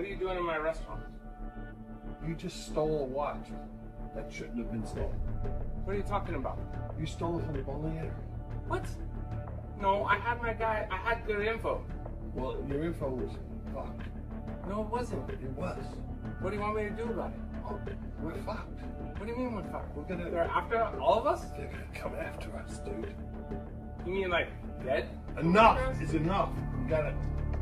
What are you doing in my restaurant? You just stole a watch. That shouldn't have been stolen. What are you talking about? You stole it from the bowling alley. What? No, I had my guy. I had good info. Well, your info was fucked. No, it wasn't. It was. What do you want me to do about it? Oh, we're fucked. What do you mean we're fucked? We're gonna... They're after all of us? They're gonna come after us, dude. You mean like dead? Enough is enough. You gotta...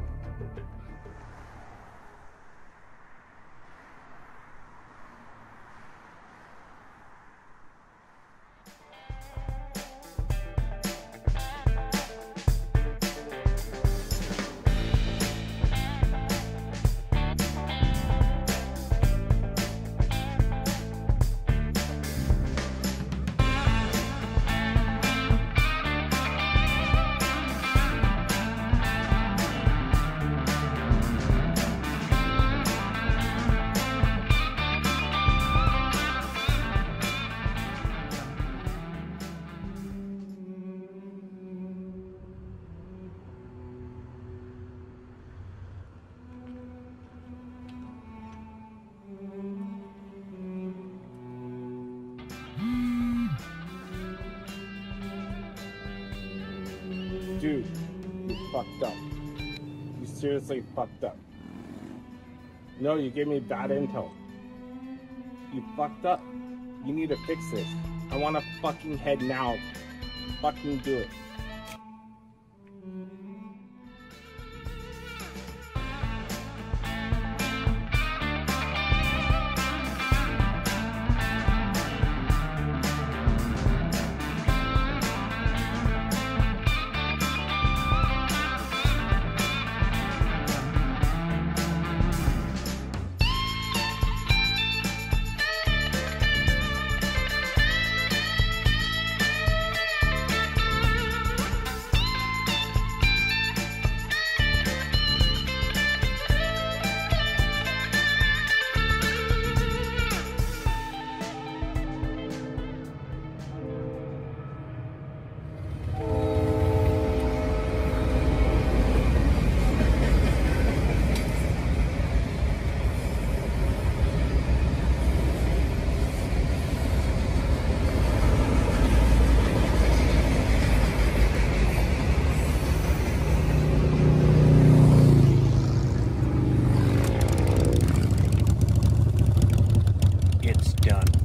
Dude, you fucked up. You seriously fucked up. No, you gave me bad intel. You fucked up. You need to fix this. I want a fucking head now. Fucking do it. It's done.